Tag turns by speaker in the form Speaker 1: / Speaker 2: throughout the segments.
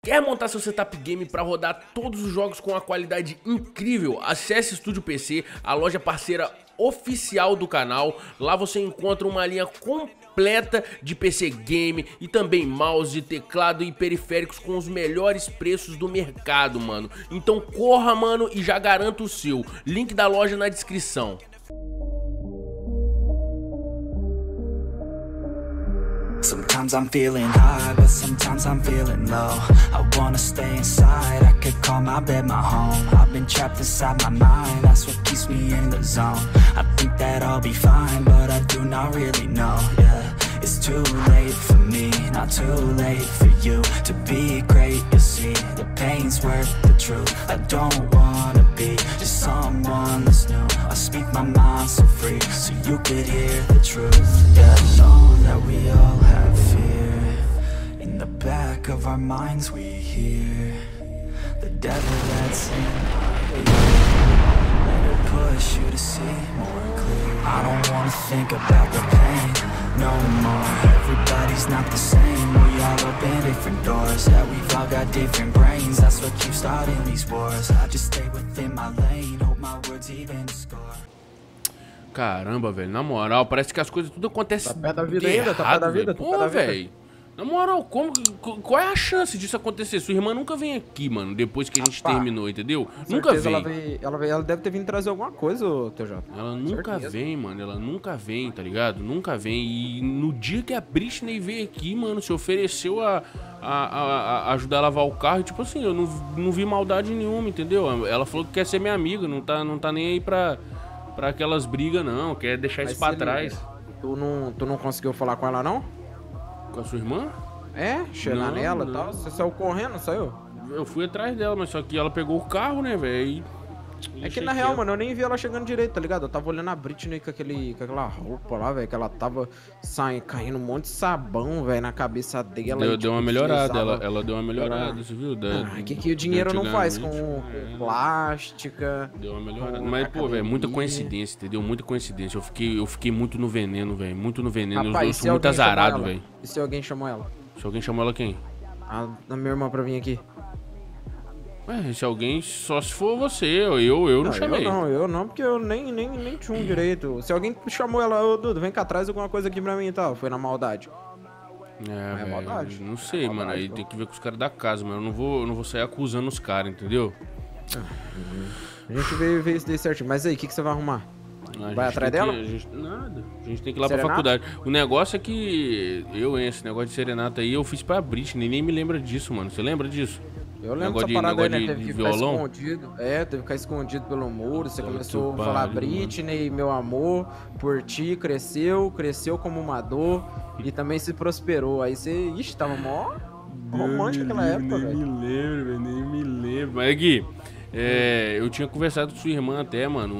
Speaker 1: Quer montar seu setup game para rodar todos os jogos com uma qualidade incrível? Acesse Estúdio PC, a loja parceira oficial do canal. Lá você encontra uma linha completa de PC game e também mouse, teclado e periféricos com os melhores preços do mercado, mano. Então corra, mano, e já garanta o seu. Link da loja na descrição.
Speaker 2: Sometimes I'm feeling high, but sometimes I'm feeling low. I wanna stay inside, I could call my bed my home. I've been trapped inside my mind, that's what keeps me in the zone. I think that I'll be fine, but I do not really know, yeah. It's too late for me, not too late for you. To be great, you'll see, the pain's worth the truth. I don't wanna be just someone that's new. I speak my mind so free, so you could hear the truth. Yeah, I know that we all have fear. In the back of our minds we hear the devil that's in our ear. Let it push you to see more clear. I don't wanna think about the pain no more. Everybody's not the same. We all open different doors. Yeah, we've all got different brains. That's what keeps starting these wars. I just stay within my lane. Hope my words even score.
Speaker 1: Caramba, velho, na moral, parece que as coisas tudo acontecem.
Speaker 3: Tá pé da vida ainda, tá pé da vida, tá pé da
Speaker 1: Pô,
Speaker 3: vida.
Speaker 1: velho. Na moral, qual é a chance disso acontecer? Sua irmã nunca vem aqui, mano, depois que a gente terminou, entendeu? Nunca vem.
Speaker 3: Ela deve ter vindo trazer alguma coisa, ô TJ.
Speaker 1: Ela nunca vem, mano, ela nunca vem, tá ligado? Nunca vem. E no dia que a Britney veio aqui, mano, se ofereceu a ajudar a lavar o carro. E, tipo assim, eu não vi maldade nenhuma, entendeu? Ela falou que quer ser minha amiga, não tá nem aí pra aquelas brigas, não. Quer deixar isso pra trás.
Speaker 3: Tu não conseguiu falar com ela, não?
Speaker 1: Com a sua irmã?
Speaker 3: É? Chegar nela e tal? Você saiu correndo, saiu?
Speaker 1: Eu fui atrás dela, mas só que ela pegou o carro, né, velho?
Speaker 3: É que na real, mano, eu nem vi ela chegando direito, tá ligado? Eu tava olhando a Britney com aquela roupa lá, velho, que ela tava caindo um monte de sabão, velho, na cabeça dela.
Speaker 1: Deu uma melhorada, ela deu uma melhorada, você viu?
Speaker 3: Que o dinheiro não faz com plástica.
Speaker 1: Deu uma melhorada. Mas, pô, velho, muita coincidência, entendeu? Muita coincidência. Eu fiquei muito no veneno, velho. Muito no veneno.
Speaker 3: Rapaz,
Speaker 1: eu sou muito azarado, velho.
Speaker 3: E se alguém chamou ela?
Speaker 1: Se alguém chamou ela quem?
Speaker 3: A minha irmã pra vir aqui.
Speaker 1: Ué, se alguém, só se for você, eu não chamei.
Speaker 3: Eu não, porque eu nem tinha um direito. Se alguém chamou ela, ô Dudu, vem cá, traz alguma coisa aqui pra mim e tal. Foi na maldade.
Speaker 1: É
Speaker 3: maldade.
Speaker 1: Não sei, mano. Aí tem que ver com os caras da casa, mas eu não vou sair acusando os caras, entendeu?
Speaker 3: A gente veio isso daí certinho. Mas aí, o que você vai arrumar? Vai atrás dela?
Speaker 1: Nada. A gente tem que ir lá
Speaker 3: Serenata?
Speaker 1: pra faculdade. O negócio é que esse negócio de serenata aí eu fiz pra Britney, nem me lembra disso, mano. Você lembra disso?
Speaker 3: Eu lembro dessa parada aí, né? Teve que ficar escondido. Teve que ficar escondido pelo muro. Você começou a falar Britney, meu amor, por ti, cresceu como uma dor e também se prosperou. Aí você, ixi, tava mó romântico naquela época, velho.
Speaker 1: Nem me lembro. Mas aqui, eu tinha conversado com sua irmã até, mano,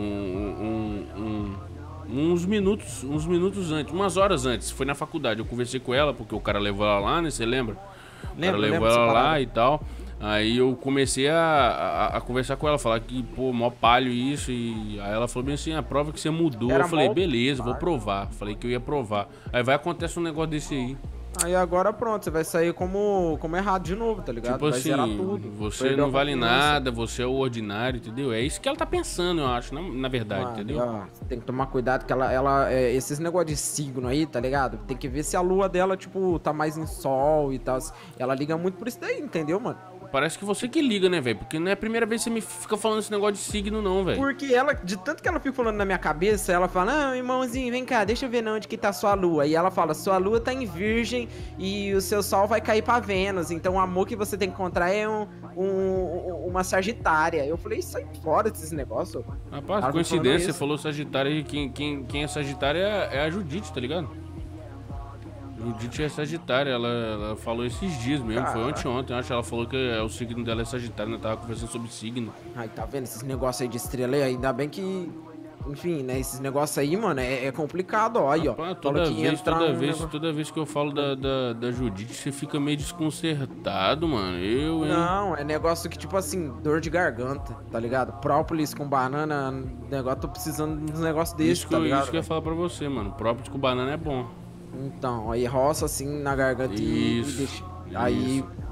Speaker 1: uns minutos antes, umas horas antes. Foi na faculdade, eu conversei com ela, porque o cara levou ela lá, né? Você lembra? O cara levou ela lá e tal. Aí eu comecei a conversar com ela, falar que, pô, mó palho isso. E aí ela falou bem assim, a prova que você mudou. Eu falei, beleza, vou provar. Falei que eu ia provar. Aí vai acontecer um negócio desse aí.
Speaker 3: Aí agora pronto, você vai sair como errado de novo, tá ligado?
Speaker 1: Tipo
Speaker 3: vai
Speaker 1: assim,
Speaker 3: zerar tudo.
Speaker 1: Você não vale nada, você é o ordinário, entendeu? É isso que ela tá pensando, eu acho, na verdade, entendeu?
Speaker 3: Ó, tem que tomar cuidado que esses negócios de signo aí, tá ligado? Tem que ver se a lua dela, tipo, tá mais em sol e tal. Ela liga muito por isso daí, entendeu, mano?
Speaker 1: Parece que você que liga, né, velho? Porque não é a primeira vez que você me fica falando esse negócio de signo, não, velho.
Speaker 3: Porque ela, de tanto que ela fica falando na minha cabeça, ela fala, não, irmãozinho, vem cá, deixa eu ver onde que tá sua lua. E ela fala, sua lua tá em virgem e o seu sol vai cair pra Vênus. Então o amor que você tem que encontrar é uma Sagitária. Eu falei, sai fora desses negócios.
Speaker 1: Rapaz, ela coincidência, você falou Sagitário aí. Quem é Sagitário é a Judite, tá ligado? Judite é Sagitária, ela falou esses dias mesmo, foi ontem, acho que ela falou que o signo dela é Sagitário, né? Tava conversando sobre signo.
Speaker 3: Ai, tá vendo esses negócios aí de estrela aí? Ainda bem que, enfim, né? Esses negócios aí, mano, é complicado, ó. Aí, ó.
Speaker 1: Toda vez que eu falo da Judite, você fica meio desconcertado, mano.
Speaker 3: Não, é negócio que, tipo assim, dor de garganta, tá ligado? Própolis com banana, negócio, tô precisando de uns negócios desses, tá ligado?
Speaker 1: Isso que eu ia falar pra você, mano. Própolis com banana é bom.
Speaker 3: Então, aí roça assim na garganta e deixa. Aí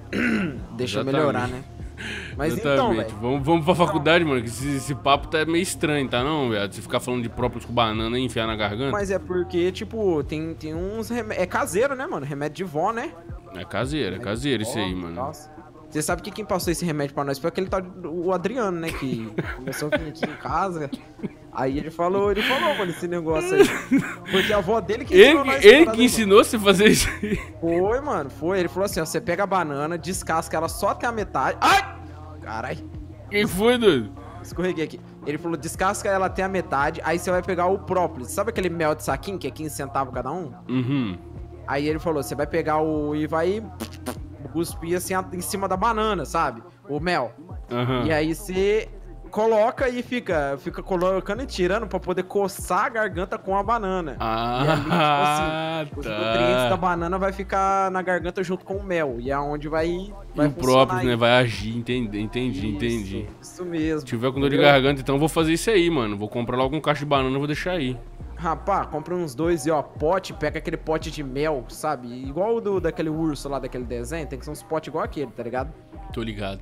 Speaker 3: Deixa eu melhorar, né? Mas então, velho.
Speaker 1: Vamos pra faculdade, mano, que esse papo tá meio estranho, tá não, velho? Você ficar falando de própolis com banana e enfiar na garganta.
Speaker 3: Mas é porque, tipo, tem uns remédios. É caseiro, né, mano? Remédio de vó, né?
Speaker 1: É caseiro isso aí, mano.
Speaker 3: Nossa. Você sabe que quem passou esse remédio pra nós foi aquele tal o Adriano, né? Que começou a vir aqui em casa. Aí ele falou, mano, esse negócio aí. Porque a avó dele que ensinou nós.
Speaker 1: Ele que ensinou você a fazer isso aí.
Speaker 3: Foi, mano, foi. Ele falou assim, ó, você pega a banana, descasca ela só até a metade. Ai! Carai.
Speaker 1: Quem foi, doido?
Speaker 3: Escorreguei aqui. Ele falou, descasca ela até a metade, aí você vai pegar o própolis. Sabe aquele mel de saquinho que é 15 centavos cada um?
Speaker 1: Uhum.
Speaker 3: Aí ele falou, você vai pegar e vai cuspir assim em cima da banana, sabe? O mel.
Speaker 1: Uhum.
Speaker 3: E aí você coloca e fica colocando e tirando pra poder coçar a garganta com a banana.
Speaker 1: Ah,
Speaker 3: e ali, tipo assim, os nutrientes da banana vai ficar na garganta junto com o mel. E é onde vai
Speaker 1: o próprio, né? Vai agir, entendi.
Speaker 3: Isso mesmo.
Speaker 1: Se tiver com dor de garganta, então eu vou fazer isso aí, mano. Vou comprar logo um caixa de banana e vou deixar aí.
Speaker 3: Rapaz, compra uns dois e ó, pote, pega aquele pote de mel, sabe? Igual o daquele urso lá daquele desenho, tem que ser uns potes igual aquele, tá ligado?
Speaker 1: Tô ligado.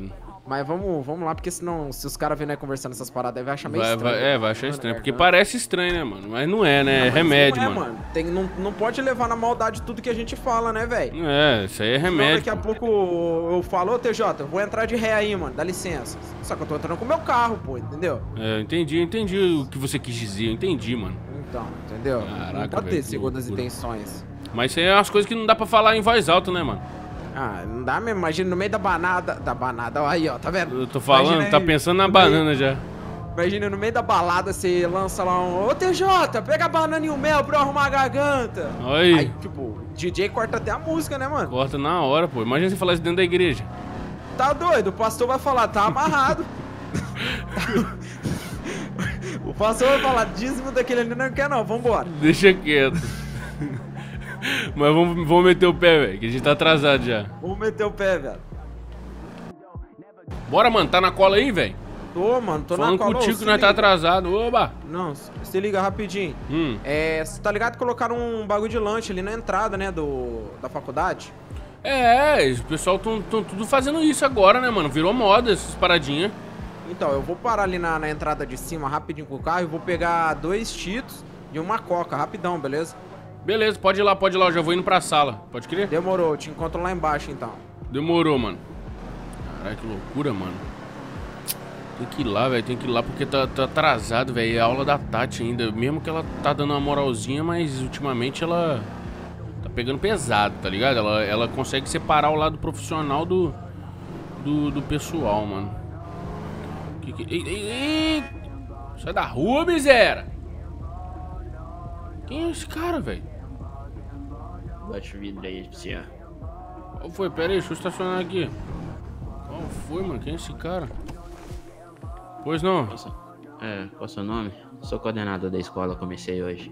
Speaker 3: Mas vamos lá, porque senão, se os caras virem conversando essas paradas aí, vai achar meio estranho.
Speaker 1: Vai achar estranho, porque parece estranho, né, mano? Mas não é, né? É remédio, mano.
Speaker 3: Não pode levar na maldade tudo que a gente fala, né, velho?
Speaker 1: É, isso aí é remédio.
Speaker 3: Daqui a pouco eu falo, ô TJ, vou entrar de ré aí, mano, dá licença. Só que eu tô entrando com o meu carro, pô, entendeu?
Speaker 1: É, eu entendi o que você quis dizer, eu entendi, mano.
Speaker 3: Então, entendeu?
Speaker 1: Caraca,
Speaker 3: não pode ter
Speaker 1: velho,
Speaker 3: segundas intenções.
Speaker 1: Mas isso aí é umas coisas que não dá pra falar em voz alta, né, mano?
Speaker 3: Ah, não dá mesmo, imagina no meio da banada, ó, aí, ó, tá vendo?
Speaker 1: Eu tô falando, imagina tá aí, pensando na banana já.
Speaker 3: Imagina no meio da balada, você lança lá um, ô TJ, pega a banana e o mel pra eu arrumar a garganta. Aí, tipo, DJ corta até a música, né, mano?
Speaker 1: Corta na hora, pô, imagina você falar isso dentro da igreja.
Speaker 3: Tá doido, o pastor vai falar, tá amarrado. O pastor vai falar, dízimo daquele ali não quer não, vambora.
Speaker 1: Deixa quieto. Mas vamos meter o pé, velho, que a gente tá atrasado já.
Speaker 3: Vamos meter o pé, velho.
Speaker 1: Bora, mano, tá na cola aí, velho?
Speaker 3: Tô, mano, tô
Speaker 1: falando
Speaker 3: na cola.
Speaker 1: Falando contigo que nós tá atrasado, oba.
Speaker 3: Não, se liga rapidinho. Você tá ligado que colocaram um bagulho de lanche ali na entrada, né, da faculdade?
Speaker 1: O pessoal tão tudo fazendo isso agora, né, mano? Virou moda essas paradinhas.
Speaker 3: Então, eu vou parar ali na entrada de cima rapidinho com o carro e vou pegar 2 Cheetos e uma Coca, rapidão, beleza?
Speaker 1: Beleza, pode ir lá, eu já vou indo pra sala, pode crer?
Speaker 3: Demorou, eu te encontro lá embaixo então.
Speaker 1: Demorou, mano. Caralho, que loucura, mano. Tem que ir lá, velho, porque tá atrasado, velho. É a aula da Tati ainda, mesmo que ela tá dando uma moralzinha, mas ultimamente ela tá pegando pesado, tá ligado? Ela consegue separar o lado profissional do pessoal, mano. Sai da rua, miséria! Quem é esse cara, velho?
Speaker 4: Baixa o vidro aí, senhor.
Speaker 1: Qual foi? Pera aí, deixa eu estacionar aqui. Qual foi, mano? Quem é esse cara? Pois não?
Speaker 4: Qual é o seu nome? Sou coordenador da escola, comecei hoje.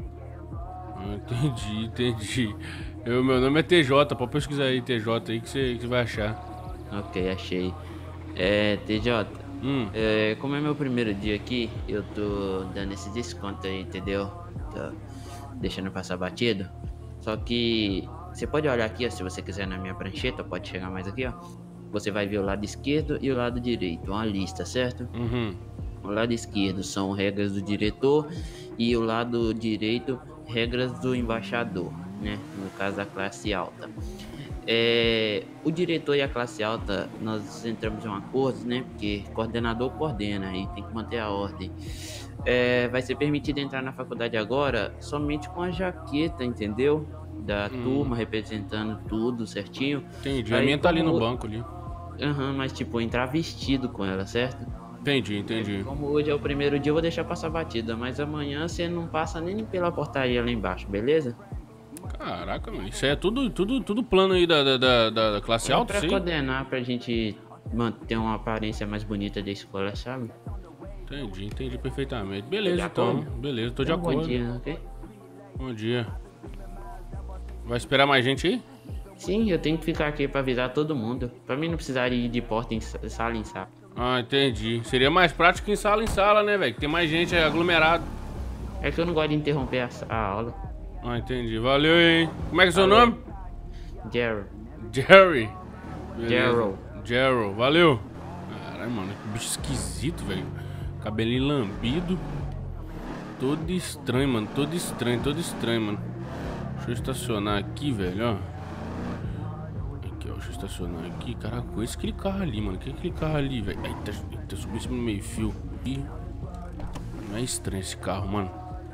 Speaker 1: Entendi. Meu nome é TJ, pode pesquisar aí TJ aí que você vai achar.
Speaker 4: Ok, achei. TJ, como é meu primeiro dia aqui, eu tô dando esse desconto aí, entendeu? Tô deixando passar batido. Só que você pode olhar aqui, ó, se você quiser na minha prancheta, pode chegar mais aqui, ó. Você vai ver o lado esquerdo e o lado direito, uma lista, certo?
Speaker 1: Uhum.
Speaker 4: O lado esquerdo são regras do diretor e o lado direito, regras do embaixador, né? No caso da classe alta. O diretor e a classe alta, nós entramos em um acordo, né? Porque coordenador coordena e tem que manter a ordem. Vai ser permitido entrar na faculdade agora somente com a jaqueta, entendeu? Da turma, representando tudo certinho.
Speaker 1: Entendi, a minha tá ali no banco ali.
Speaker 4: Mas tipo, entrar vestido com ela, certo?
Speaker 1: Entendi.
Speaker 4: Como hoje é o primeiro dia, eu vou deixar passar batida, mas amanhã você não passa nem pela portaria lá embaixo, beleza?
Speaker 1: Caraca, mano, isso é tudo plano aí da classe alta, sim?
Speaker 4: Pra coordenar, pra gente manter uma aparência mais bonita da escola, sabe?
Speaker 1: Entendi perfeitamente. Beleza, então. Beleza, tô de acordo.
Speaker 4: Bom dia, ok?
Speaker 1: Bom dia. Vai esperar mais gente aí?
Speaker 4: Sim, eu tenho que ficar aqui pra avisar todo mundo. Pra mim não precisar ir de porta em sala em sala.
Speaker 1: Ah, entendi. Seria mais prático em sala, né, velho? Que tem mais gente aglomerado.
Speaker 4: É que eu não gosto de interromper a aula.
Speaker 1: Ah, entendi. Valeu, hein? Como é que é o seu nome?
Speaker 4: Jerry.
Speaker 1: Jerry.
Speaker 4: Gerald.
Speaker 1: Gerald, valeu. Caralho, mano, que bicho esquisito, velho. Cabelinho lambido. Todo estranho, mano. Todo estranho, mano. Deixa eu estacionar aqui, velho, ó. Aqui, ó. Deixa eu estacionar aqui. Caraca, conheço aquele carro ali, mano. Que é aquele carro ali, velho? Eita, subiu em cima do meio fio. Ih, não é estranho esse carro, mano.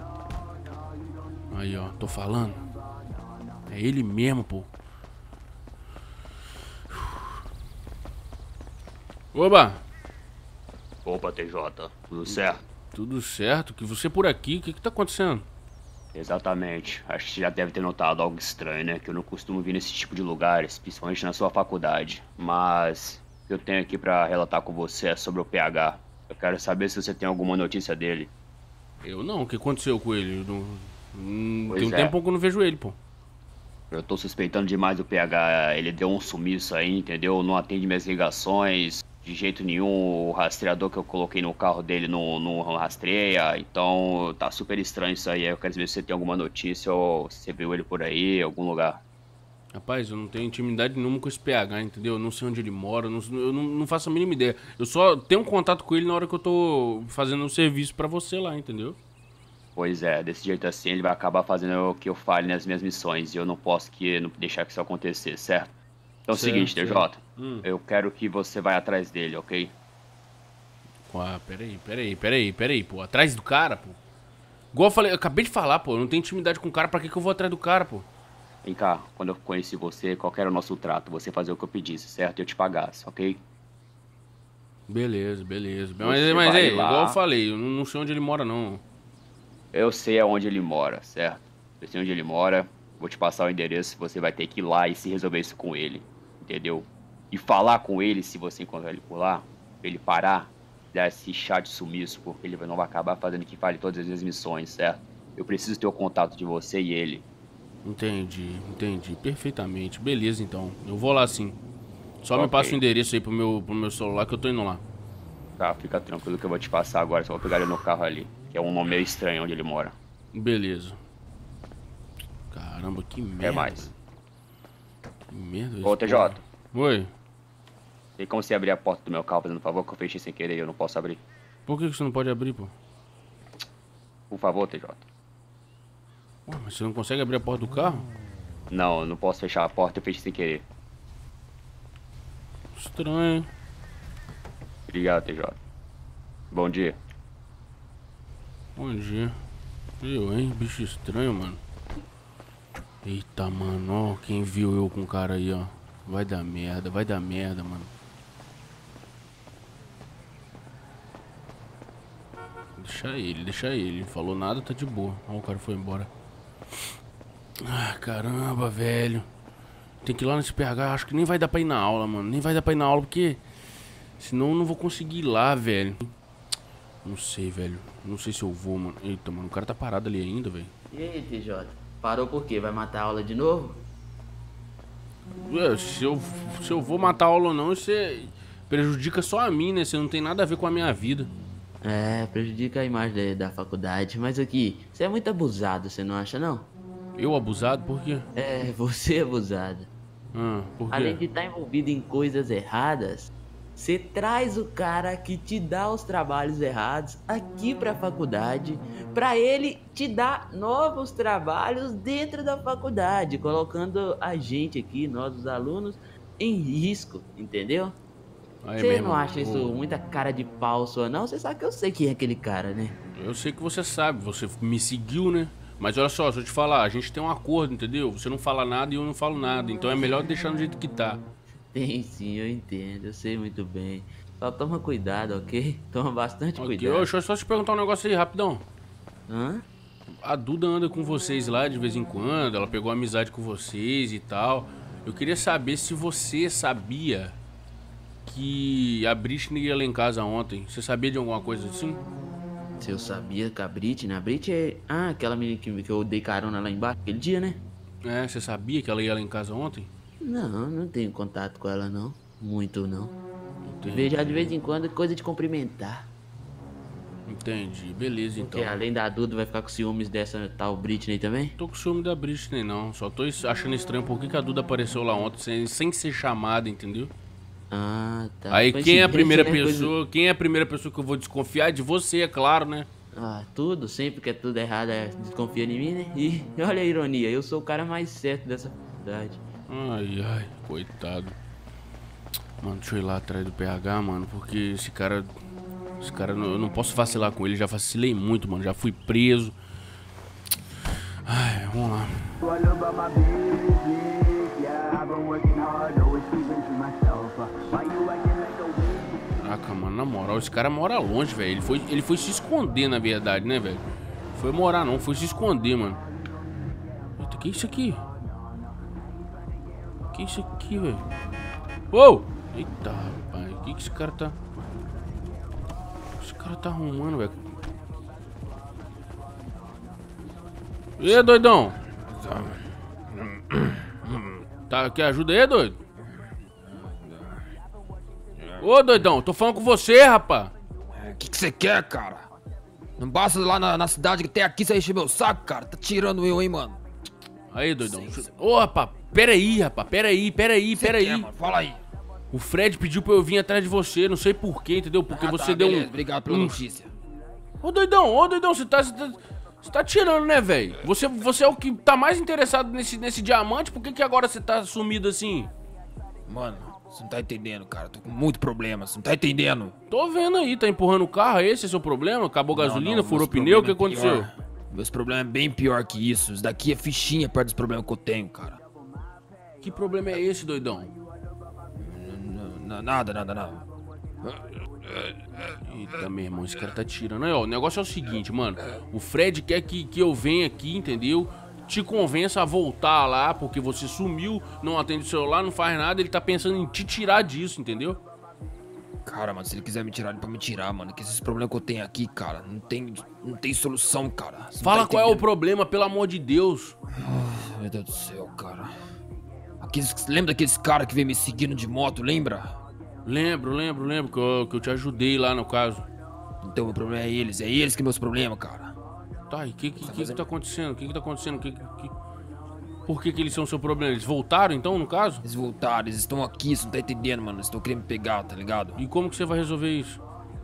Speaker 1: Aí, ó. Tô falando. É ele mesmo, pô. Oba!
Speaker 5: Opa, TJ, tudo certo?
Speaker 1: Tudo certo? Que você por aqui? O que tá acontecendo?
Speaker 5: Exatamente. Acho que você já deve ter notado algo estranho, né? Que eu não costumo vir nesse tipo de lugares, principalmente na sua faculdade. Mas o que eu tenho aqui pra relatar com você é sobre o PH. Eu quero saber se você tem alguma notícia dele.
Speaker 1: Eu não. O que aconteceu com ele?
Speaker 5: Pois
Speaker 1: Tem um
Speaker 5: é.
Speaker 1: tempo que eu não vejo ele, pô.
Speaker 5: Eu tô suspeitando demais do PH. Ele deu um sumiço aí, entendeu? Não atende minhas ligações. De jeito nenhum, o rastreador que eu coloquei no carro dele não rastreia. Então tá super estranho isso aí. Eu quero saber se você tem alguma notícia ou se você viu ele por aí, em algum lugar.
Speaker 1: Rapaz, eu não tenho intimidade nenhuma com esse PH, entendeu? Eu não sei onde ele mora, eu não faço a mínima ideia. Eu só tenho contato com ele na hora que eu tô fazendo um serviço pra você lá, entendeu?
Speaker 5: Pois é, desse jeito assim ele vai acabar fazendo o que eu fale nas minhas missões. E eu não posso não deixar que isso acontecer, certo? Então é o
Speaker 1: Certo,
Speaker 5: seguinte, TJ.
Speaker 1: certo.
Speaker 5: Eu quero que você vá atrás dele, ok?
Speaker 1: Ah, peraí, pô. Atrás do cara, pô. Igual eu falei, eu acabei de falar, pô. Eu não tenho intimidade com o cara, pra que eu vou atrás do cara, pô?
Speaker 5: Vem cá, quando eu conheci você, qual que era o nosso trato? Você fazer o que eu pedisse, certo? E eu te pagasse, ok?
Speaker 1: Beleza.
Speaker 5: Você
Speaker 1: Mas
Speaker 5: vai
Speaker 1: é,
Speaker 5: lá.
Speaker 1: igual eu falei, eu não sei onde ele mora, não.
Speaker 5: Eu sei aonde ele mora, certo? Eu sei onde ele mora, vou te passar o endereço, você vai ter que ir lá e se resolver isso com ele, entendeu? E falar com ele, se você encontrar ele por lá, pra ele parar, dar esse chá de sumiço, porque ele não vai acabar fazendo que fale todas as minhas missões, certo? Eu preciso ter o contato de você e ele.
Speaker 1: Entendi, perfeitamente. Beleza, então. Eu vou lá sim. Só me
Speaker 5: Ok.
Speaker 1: passa o endereço aí pro meu celular que eu tô indo lá.
Speaker 5: Tá, fica tranquilo que eu vou te passar agora, só vou pegar ele no carro ali, que é um nome meio estranho onde ele mora.
Speaker 1: Beleza. Caramba, que merda.
Speaker 5: É mais.
Speaker 1: Que merda.
Speaker 5: Ô,
Speaker 1: esse
Speaker 5: TJ,
Speaker 1: porra. Oi.
Speaker 5: tem como você abrir a porta do meu carro, fazendo um favor, que eu fechei sem querer e eu não posso abrir?
Speaker 1: Por que você não pode abrir, pô?
Speaker 5: Por favor, TJ.
Speaker 1: Ué, mas você não consegue abrir a porta do carro?
Speaker 5: Não, eu não posso fechar a porta, eu fechei sem querer.
Speaker 1: Estranho.
Speaker 5: Obrigado, TJ. Bom dia.
Speaker 1: Bom dia. Eu, hein? Bicho estranho, mano. Eita, mano, ó. Quem viu eu com o cara aí, ó. Vai dar merda, mano. Deixa ele. Falou nada, tá de boa. Ó, o cara foi embora. Ah, caramba, velho. Tem que ir lá nesse PH. Acho que nem vai dar pra ir na aula, mano. Nem vai dar pra ir na aula, porque... senão eu não vou conseguir ir lá, velho. Não sei, velho. Não sei se eu vou, mano. Eita, mano. O cara tá parado ali ainda, velho.
Speaker 4: E aí, TJ? Parou por quê? Vai matar a aula de novo?
Speaker 1: Se eu vou matar a aula ou não, isso prejudica só a mim, né? Você não tem nada a ver com a minha vida.
Speaker 4: É, prejudica a imagem da faculdade. Mas aqui, você é muito abusado, você não acha, não?
Speaker 1: Eu abusado? Por quê?
Speaker 4: É, você é abusado.
Speaker 1: Por
Speaker 4: Além de
Speaker 1: quê?
Speaker 4: estar envolvido em coisas erradas, você traz o cara que te dá os trabalhos errados aqui pra faculdade, pra ele te dar novos trabalhos dentro da faculdade, colocando a gente aqui, nós os alunos, em risco, entendeu?
Speaker 1: Aí,
Speaker 4: Você
Speaker 1: meu
Speaker 4: não
Speaker 1: irmão,
Speaker 4: acha isso muita cara de pau sua, não? Você sabe que eu sei quem é aquele cara, né?
Speaker 1: Eu sei que você sabe, você me seguiu, né? Mas olha só, deixa eu te falar, a gente tem um acordo, entendeu? Você não fala nada e eu não falo nada, então é melhor deixar do jeito que tá.
Speaker 4: Tem sim, eu entendo, eu sei muito bem. Só toma cuidado, ok? Toma bastante
Speaker 1: Ok,
Speaker 4: cuidado.
Speaker 1: deixa eu só te perguntar um negócio aí, rapidão.
Speaker 4: Hã?
Speaker 1: A Duda anda com vocês lá de vez em quando, ela pegou amizade com vocês e tal. Eu queria saber se você sabia que a Britney ia lá em casa ontem. Você sabia de alguma coisa assim?
Speaker 4: Se eu sabia que a Britney, a Britney é... Ah, aquela menina que eu dei carona lá embaixo aquele dia, né?
Speaker 1: É, você sabia que ela ia lá em casa ontem?
Speaker 4: Não, não tenho contato com ela não. Muito não.
Speaker 1: Entendi.
Speaker 4: Vejo ela de vez em quando, coisa de cumprimentar.
Speaker 1: Entendi, beleza então.
Speaker 4: Porque além da Duda, vai ficar com ciúmes dessa tal Britney também?
Speaker 1: Tô com ciúme da Britney não, só tô achando estranho por que a Duda apareceu lá ontem sem ser chamada, entendeu?
Speaker 4: Ah, tá.
Speaker 1: Aí quem é a primeira
Speaker 4: Coincidência, né?
Speaker 1: pessoa, quem é a primeira pessoa que eu vou desconfiar? De você, é claro, né?
Speaker 4: Ah, tudo, sempre que é tudo errado, desconfia em mim, né? E olha a ironia, eu sou o cara mais certo dessa faculdade.
Speaker 1: Ai, ai, coitado. Mano, deixa eu ir lá atrás do PH, mano, porque esse cara, eu não posso vacilar com ele, já vacilei muito, mano, já fui preso. Ai, vamos lá. Caraca, mano, na moral, esse cara mora longe, velho. Ele foi se esconder, na verdade, né, velho? Foi morar não, foi se esconder, mano. Eita, que é isso aqui? Que é isso aqui, velho? Uou! Eita, rapaz, o que esse cara tá... Esse cara tá arrumando, velho? E doidão? Tá, quer ajuda aí, doido? Ô, doidão, tô falando com você, rapá.
Speaker 6: O que você quer, cara? Não basta lá na cidade que tem aqui você encher meu saco, cara. Tá tirando eu, hein, mano.
Speaker 1: Aí, doidão. Ô, rapá, peraí, rapá, peraí.
Speaker 6: Mano? Fala aí.
Speaker 1: O Fred pediu pra eu vir atrás de você, não sei porquê, entendeu? Porque você deu
Speaker 6: beleza,
Speaker 1: um...
Speaker 6: Obrigado pela notícia.
Speaker 1: Ô, doidão, você tá tirando, né, velho? Você é o que tá mais interessado nesse diamante, por que agora você tá sumido assim?
Speaker 6: Mano, você não tá entendendo, cara. Tô com muito problema, você não tá entendendo.
Speaker 1: Tô vendo aí, tá empurrando o carro, esse é seu problema? Acabou a gasolina, furou o pneu, o que aconteceu?
Speaker 6: Meus problemas é bem pior que isso. Isso daqui é fichinha perto dos problemas que eu tenho, cara.
Speaker 1: Que problema é esse, doidão?
Speaker 6: Nada.
Speaker 1: Eita, meu irmão, esse cara tá tirando. Aí, ó, o negócio é o seguinte, mano. O Fred quer que eu venha aqui, entendeu? Te convença a voltar lá, porque você sumiu, não atende o celular, não faz nada. Ele tá pensando em te tirar disso, entendeu?
Speaker 6: Cara, mano, se ele quiser me tirar, ele pode me tirar, mano. Que esses problemas que eu tenho aqui, cara, não tem solução, cara. Você
Speaker 1: Fala
Speaker 6: tá
Speaker 1: qual é o
Speaker 6: entendendo?
Speaker 1: problema, pelo amor de Deus.
Speaker 6: Meu Deus do céu, cara. Lembra daqueles caras que veio me seguindo de moto, lembra?
Speaker 1: Lembro que eu te ajudei lá no caso.
Speaker 6: Então o problema é eles que é meus problemas, cara.
Speaker 1: Tá, e o que tá acontecendo? Por que eles são seu problema? Eles voltaram então, no caso?
Speaker 6: Eles voltaram, eles estão aqui, você não tá entendendo, mano. Eles estão querendo me pegar, tá ligado?
Speaker 1: E como que você vai resolver isso?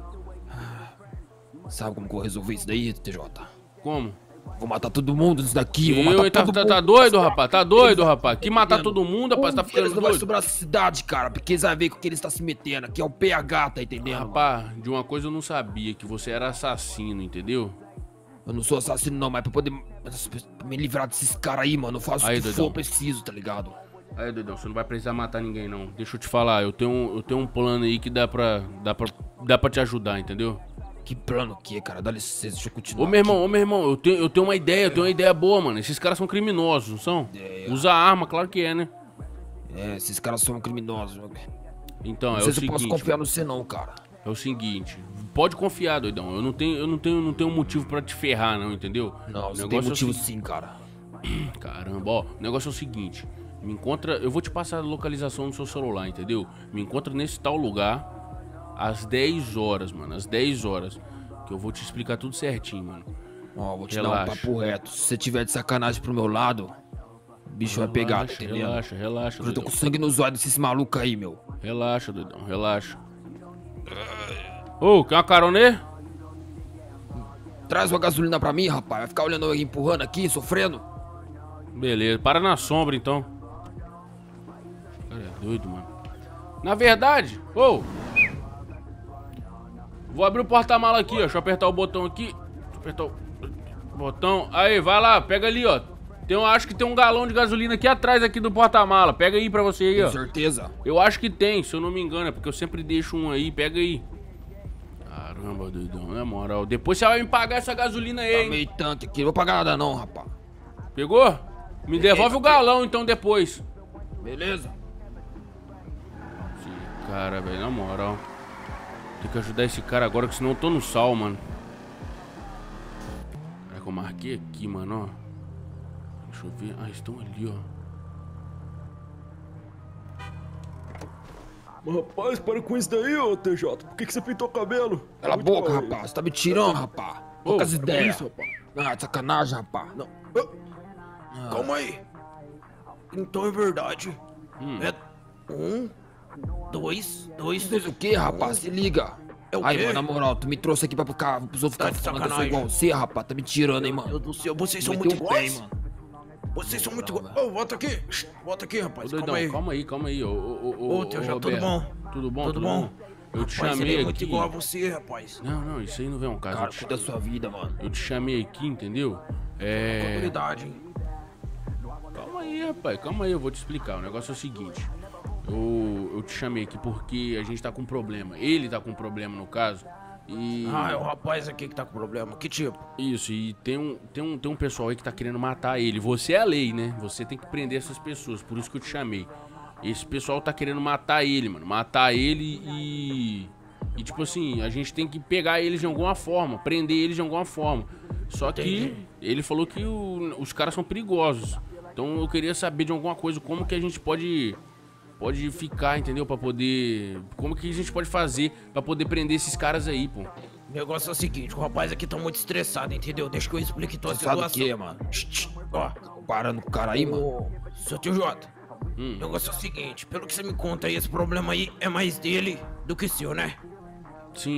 Speaker 6: Sabe como que eu vou resolver isso daí, TJ?
Speaker 1: Como?
Speaker 6: Vou matar todo mundo nisso daqui, vou matar todo mundo.
Speaker 1: Tá doido, rapaz? Tá doido, rapaz? Que matar todo mundo, rapaz? Tá ficando
Speaker 6: Eles não vai
Speaker 1: doido?
Speaker 6: sobrar essa cidade, cara, porque eles vão ver com o que eles estão se metendo. Aqui é o PH, tá entendendo?
Speaker 1: Rapaz, de uma coisa eu não sabia, que você era assassino, entendeu?
Speaker 6: Eu não sou assassino não, mas pra poder me livrar desses caras aí, mano, eu faço
Speaker 1: Aí,
Speaker 6: o que
Speaker 1: doidão.
Speaker 6: for preciso, tá ligado?
Speaker 1: Aí, doidão, você não vai precisar matar ninguém, não. Deixa eu te falar, eu tenho um plano aí que dá pra te ajudar, entendeu?
Speaker 6: Que plano que é, cara? Dá licença, deixa eu continuar.
Speaker 1: Ô, meu irmão, eu tenho uma ideia boa, mano. Esses caras são criminosos, não são? Usa arma, claro que é, né?
Speaker 6: É, esses caras são criminosos.
Speaker 1: Então,
Speaker 6: Não
Speaker 1: é
Speaker 6: sei
Speaker 1: o
Speaker 6: se eu posso
Speaker 1: seguinte,
Speaker 6: confiar no você não, cara.
Speaker 1: é o seguinte, pode confiar, doidão. Eu não tenho motivo pra te ferrar, não, entendeu?
Speaker 6: Não,
Speaker 1: O
Speaker 6: você tem
Speaker 1: negócio é o
Speaker 6: motivo
Speaker 1: seguinte-
Speaker 6: sim, cara.
Speaker 1: Caramba, ó, o negócio é o seguinte. Me encontra, eu vou te passar a localização no seu celular, entendeu? Me encontra nesse tal lugar às 10 horas, mano, às 10 horas. Que eu vou te explicar tudo certinho, mano.
Speaker 6: Ó, vou te dar um
Speaker 1: Relaxa.
Speaker 6: papo reto. Se você tiver de sacanagem pro meu lado, o bicho vai pegar, tá entendendo?
Speaker 1: Relaxa,
Speaker 6: Eu tô
Speaker 1: doidão.
Speaker 6: com sangue nos olhos desses malucos aí, meu.
Speaker 1: Relaxa, doidão, relaxa. Ô, quer uma carona aí?
Speaker 6: Traz uma gasolina pra mim, rapaz. Vai ficar olhando eu empurrando aqui, sofrendo.
Speaker 1: Beleza, para na sombra então. Cara, é doido, mano. Na verdade, vou abrir o porta-mala aqui, ó. Deixa eu apertar o botão aqui. Deixa eu apertar o botão. Aí, vai lá, pega ali, ó. Acho que tem um galão de gasolina aqui atrás aqui do porta-mala. Pega aí pra você aí,
Speaker 6: Com
Speaker 1: ó.
Speaker 6: certeza.
Speaker 1: Eu acho que tem, se eu não me engano, é porque eu sempre deixo um aí. Pega aí. Caramba, doidão, na moral. Depois você vai me pagar essa gasolina aí,
Speaker 6: Tá
Speaker 1: hein?
Speaker 6: meio tanque aqui. Não vou pagar nada não, rapaz.
Speaker 1: Pegou? Me devolve o galão então depois.
Speaker 6: Beleza?
Speaker 1: Esse cara, velho, na moral. Tem que ajudar esse cara agora, que senão eu tô no sal, mano. Será que eu marquei aqui, mano, ó? Deixa eu ver. Ah, estão ali, ó.
Speaker 6: Rapaz, para com isso daí, ô TJ. Por que você pintou o cabelo? Cala a boca, rapaz. Você tá me tirando, rapaz. Poucas ideias.
Speaker 3: Isso, rapaz.
Speaker 6: Ah, sacanagem, rapaz.
Speaker 3: Não. Calma aí. Então é verdade. É 1, 2, 2.
Speaker 6: Fez o quê, rapaz? Se liga.
Speaker 3: É o
Speaker 6: Aí,
Speaker 3: quê?
Speaker 6: mano, na moral, tu me trouxe aqui pra ficar, pros outros
Speaker 3: Tá
Speaker 6: ficarem
Speaker 3: de
Speaker 6: falando que eu sou
Speaker 3: sacanagem.
Speaker 6: igual você, rapaz. Tá me tirando, hein,
Speaker 3: Meu
Speaker 6: mano.
Speaker 3: Deus do céu, vocês são
Speaker 6: Meteu
Speaker 3: muito
Speaker 6: um pé,
Speaker 3: iguais.
Speaker 6: mano.
Speaker 3: Vocês são muito
Speaker 6: Não,
Speaker 3: iguais. Ô, volta aqui. Volta aqui,
Speaker 1: Ô,
Speaker 3: rapaz.
Speaker 1: doidão,
Speaker 3: Calma aí.
Speaker 1: calma aí. Ô,
Speaker 3: Teu, já tudo
Speaker 1: Roberto.
Speaker 3: bom?
Speaker 1: Tudo bom?
Speaker 3: Tudo bom?
Speaker 1: Eu te
Speaker 3: Rapaz, ele
Speaker 1: chamei
Speaker 3: é muito
Speaker 1: aqui.
Speaker 3: igual a você, rapaz.
Speaker 1: Não, isso aí não vem um caso.
Speaker 6: Cara, cuida da sua vida, mano.
Speaker 1: Eu te chamei aqui, entendeu?
Speaker 3: Comunidade, hein?
Speaker 1: Calma aí, rapaz, calma aí, eu vou te explicar. O negócio é o seguinte. Eu te chamei aqui porque a gente tá com um problema. Ele tá com um problema, no caso. E...
Speaker 3: Ah, é o rapaz aqui que tá com problema. Que tipo?
Speaker 1: Isso, e tem um pessoal aí que tá querendo matar ele. Você é a lei, né? Você tem que prender essas pessoas, por isso que eu te chamei. Esse pessoal tá querendo matar ele, mano. Matar ele e tipo assim, a gente tem que pegar eles de alguma forma, prender eles de alguma forma. Só que
Speaker 3: Entendi.
Speaker 1: ele falou que os caras são perigosos. Então eu queria saber de alguma coisa, como que a gente pode ficar, entendeu? Pra poder... Como que a gente pode fazer pra poder prender esses caras aí, pô?
Speaker 3: O negócio é o seguinte, o rapaz aqui tá muito estressado, entendeu? Deixa que eu explique toda a
Speaker 6: Você sabe o
Speaker 3: situação.
Speaker 6: que, mano?
Speaker 3: Ó,
Speaker 6: Parando com o cara aí, mano.
Speaker 3: ô, seu tio Jota, o negócio é o seguinte, pelo que você me conta aí, esse problema aí é mais dele do que seu, né?
Speaker 1: Sim.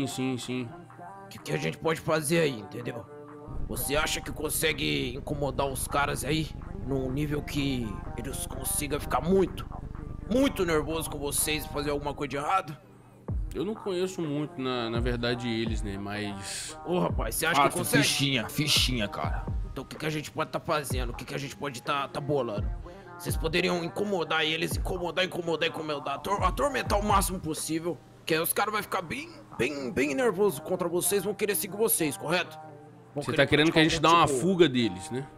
Speaker 3: O que a gente pode fazer aí, entendeu? Você acha que consegue incomodar os caras aí num nível que eles consigam ficar muito nervosos com vocês e fazer alguma coisa de errado?
Speaker 1: Eu não conheço muito, na verdade, eles, né? Mas...
Speaker 3: Ô, rapaz, você acha que consegue?
Speaker 6: Fichinha, cara.
Speaker 3: Então o que a gente pode tá fazendo? O que a gente pode tá bolando? Vocês poderiam incomodar eles, incomodar, atormentar o máximo possível, que aí os caras vão ficar bem nervosos contra vocês, vão querer seguir vocês, correto? Vão
Speaker 1: Você
Speaker 3: querer
Speaker 1: tá querendo que a gente dê
Speaker 3: praticar
Speaker 1: uma
Speaker 3: algum tipo-
Speaker 1: fuga deles, né?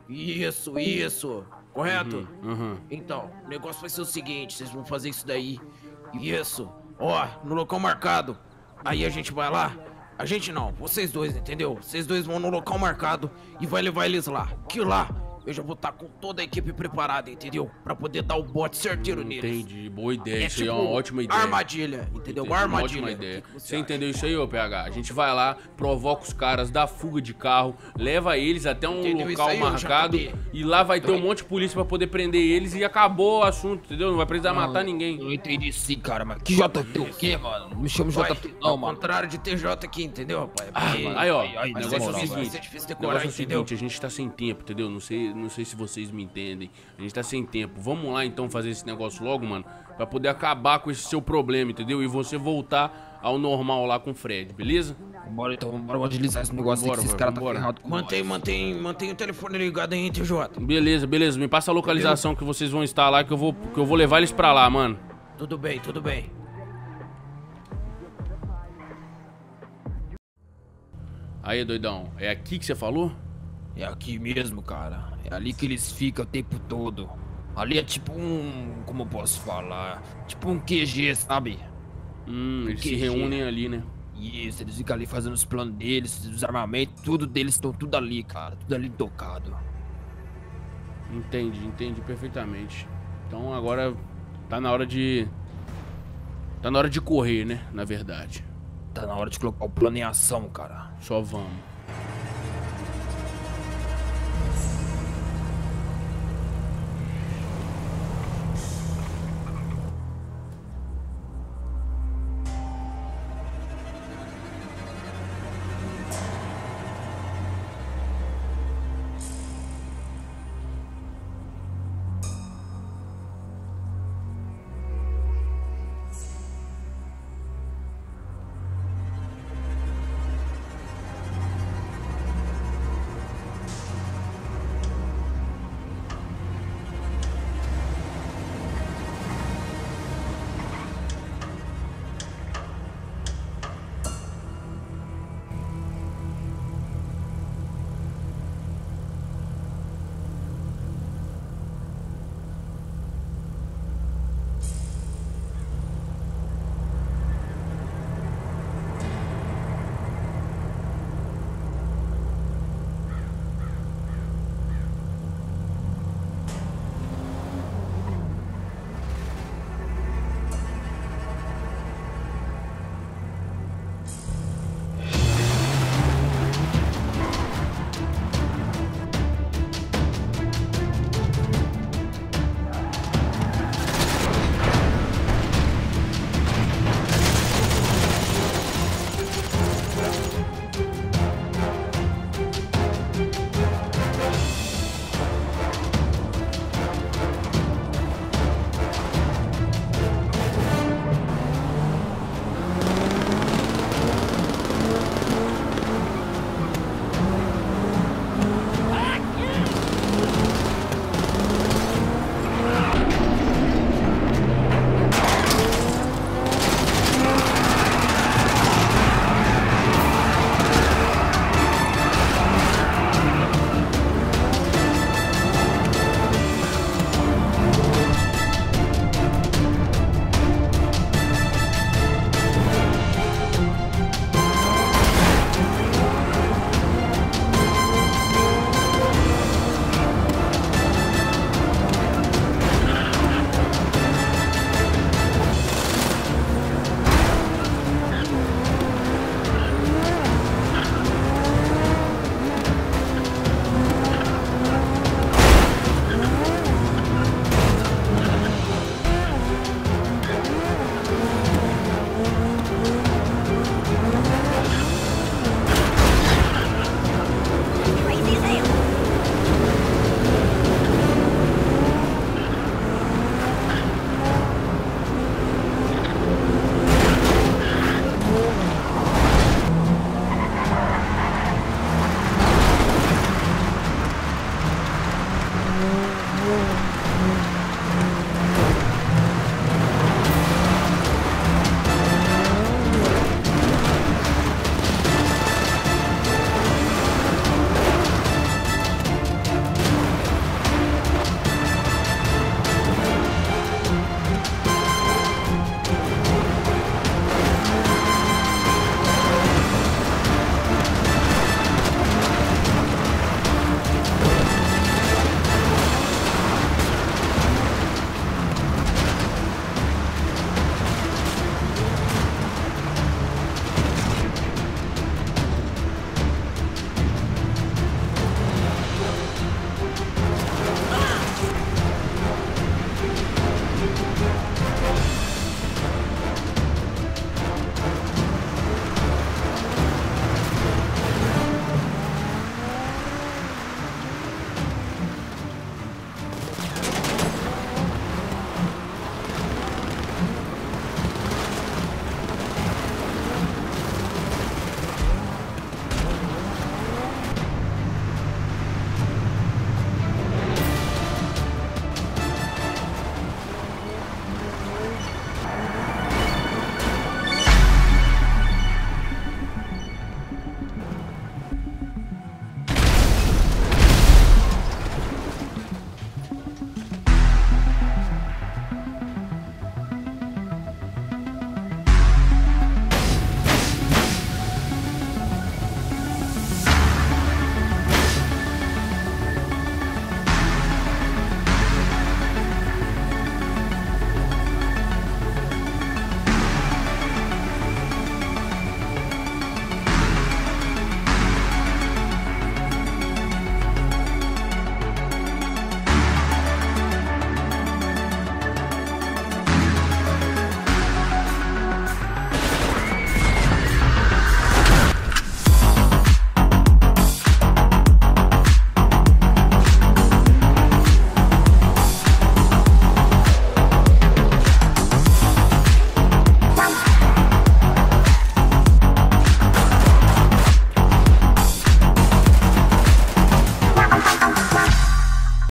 Speaker 3: Isso, correto?
Speaker 1: Uhum.
Speaker 3: Então, o negócio vai ser o seguinte, vocês vão fazer isso daí. Isso. Ó, no local marcado. Aí a gente vai lá. A gente não, vocês dois, entendeu? Vocês dois vão no local marcado e vai levar eles lá. Que lá eu já vou estar com toda a equipe preparada, entendeu? Pra poder dar o bote certeiro neles.
Speaker 1: Entendi, boa ideia,
Speaker 3: É
Speaker 1: isso aí é
Speaker 3: tipo
Speaker 1: uma ótima ideia.
Speaker 3: armadilha, entendeu?
Speaker 1: Entendi,
Speaker 3: Uma armadilha.
Speaker 1: ótima ideia.
Speaker 3: O que
Speaker 1: Você
Speaker 3: acha?
Speaker 1: entendeu isso aí, ô PH? A gente vai lá, provoca os caras, dá fuga de carro, leva eles até um
Speaker 3: Entendeu isso
Speaker 1: local
Speaker 3: aí, ô
Speaker 1: marcado
Speaker 3: JB?
Speaker 1: e lá vai ter um monte de polícia pra poder prender eles e acabou o assunto, entendeu? Não vai precisar matar
Speaker 6: Eu
Speaker 1: ninguém.
Speaker 6: não entendi sim, cara, mas que JT o quê, mano? Não me chama
Speaker 3: Vai,
Speaker 6: JT
Speaker 3: ao
Speaker 6: não, mano.
Speaker 3: contrário de TJ aqui, entendeu, rapaz? Porque
Speaker 1: Aí, ó,
Speaker 6: Aí,
Speaker 1: o
Speaker 3: vai ser
Speaker 1: negócio é o
Speaker 3: difícil, vai
Speaker 1: seguinte.
Speaker 3: ser difícil
Speaker 1: O
Speaker 3: decorar,
Speaker 1: negócio é o
Speaker 3: entendeu?
Speaker 1: seguinte, a gente tá sem tempo, entendeu? Não sei se vocês me entendem. A gente tá sem tempo. Vamos lá então fazer esse negócio logo, mano, pra poder acabar com esse seu problema, entendeu? E você voltar ao normal lá com o Fred, beleza?
Speaker 6: Bora então, bora agilizar esse negócio aí,
Speaker 1: Bora,
Speaker 6: que esses caras tá
Speaker 1: vambora.
Speaker 6: ferrado com
Speaker 3: Mantém o telefone ligado aí, TJ.
Speaker 1: Beleza. Me passa a localização que vocês vão estar lá, que eu vou levar eles pra lá, mano.
Speaker 3: Tudo bem.
Speaker 1: Aí, doidão, é aqui que você falou?
Speaker 6: É aqui mesmo, cara. É ali que eles ficam o tempo todo. Ali é tipo um... como eu posso falar? Tipo um QG, sabe?
Speaker 1: Eles se
Speaker 6: QG.
Speaker 1: reúnem ali, né?
Speaker 6: Isso, eles ficam ali fazendo os planos deles, os armamentos, tudo deles estão tudo ali, cara. Tudo ali tocado.
Speaker 1: Entendi perfeitamente. Então agora tá na hora de... Tá na hora de correr, né? Na verdade.
Speaker 6: Tá na hora de colocar o plano em ação, cara.
Speaker 1: Só vamos.